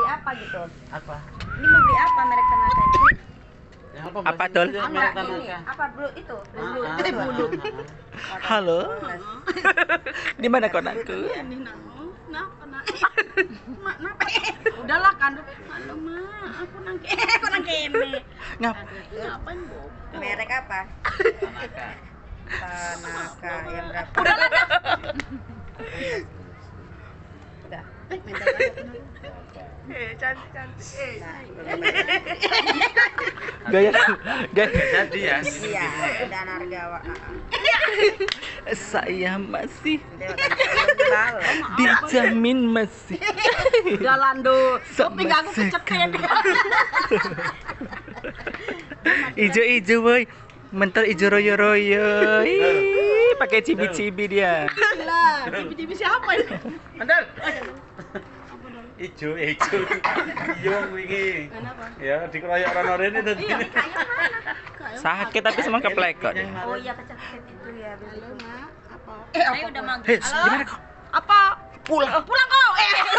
apa gitu? Apa? Ini mau beli apa merek Tanaka ini? Apa, Dol? Merek ini apa blue itu? Blue. Blue. Halo. Di mana konakku? Udahlah kan. Halo mak, aku nang kene. Ngapain Bu? Merek apa? Tanaka yang berapa? Udahlah. Udah. Minta cantik. Gaya. Jadi ya. Iya, udah Nargawa. Saya masih Lalu. dijamin masih. Udah Lando. Sama Tapi aku kecepet. Ijo woi. Mental ijo royo. Ih, pakai cibi-cibi dia. Lah, tiba-tiba siapa ini? Andal. Ijo. Iya wingi. Kenapa? Ya dikeroyok rono rene tadi. Iya, kayak mana? Sakit tapi semua keplekot. Oh iya kecepet itu ya. Halo, Nak. Apa? Saya udah manggil. Hei, gimana kok? Apa? Pulang. Pulang kok.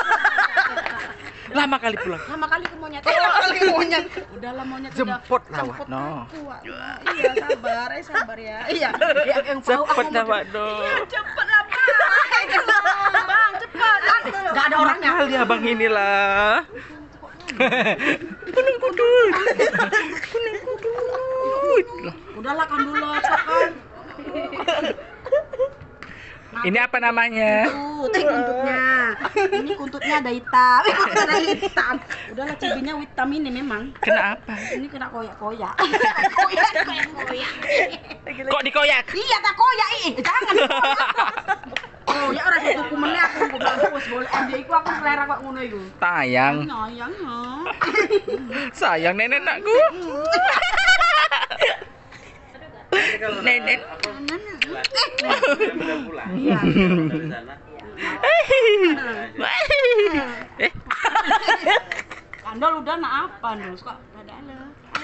Lama kali pulang. Lama kali ke monyet. Lama kali ke monyet. Udahlah monyet Jemput udah. lawak, no. Kuat. Iya, sabar ya. Iya. Yang Cepet lawak, no. Cepet lah, Bang. Bang, cepet. Enggak ada orangnya. Kali abang inilah. Kuning kudut. Udahlah kan dulu, kan. Ini apa namanya? Kuntutnya. Ini kuntutnya ada hitam. Ada hitam. Udahlah cibinya hitam ini memang. Kena apa? Ini kena koyak-koyak. Koyak. Kok dikoyak? Iya, tak koyak ih. Jangan dikoyak. Oh, ya ora kuku meneh aku bilang wis boleh ambil iku aku selera kok ngono iku. Tayang. Sayang ya. Sayang nenek nakku. Nenek. Udah pulang. Iya. Dari sana. Kandol udah nak apa Ndul? Kok ada ada.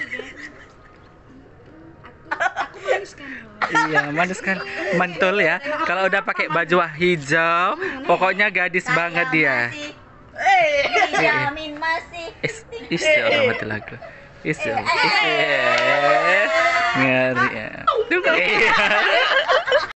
Aku manis kan. Iya, manis kan. Mantul ya. Kalau udah pakai baju hijau, pokoknya gadis banget dia. Dijamin masih. Orang mati lagu. Ngeri ya.